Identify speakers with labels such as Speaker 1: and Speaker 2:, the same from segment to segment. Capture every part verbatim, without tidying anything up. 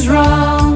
Speaker 1: is wrong,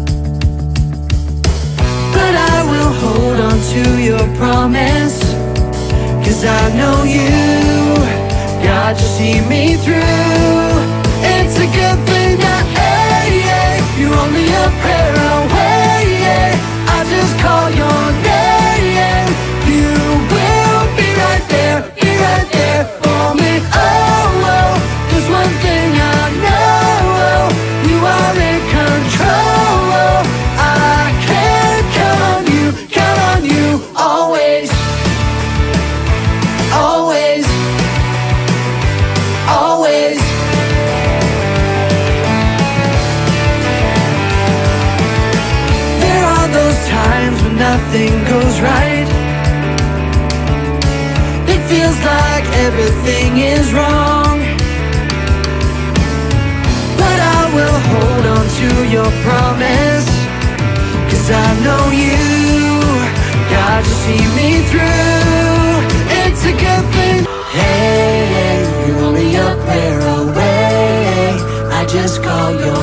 Speaker 1: but I will hold on to your promise, 'cause I know you got to see me through. It's a good thing that hey, yeah, you're only a prayer away, yeah. I just call your name, you will be right there, be right there for me. Oh, oh, there's one thing I know, you are in control. I can count on you, count on you, always, always, always. There are those times when nothing goes right. It feels like everything is wrong, but I will hold on to your promise, 'cause I know you got to see me through. It's a good thing. Hey, you're only a prayer away, I just call your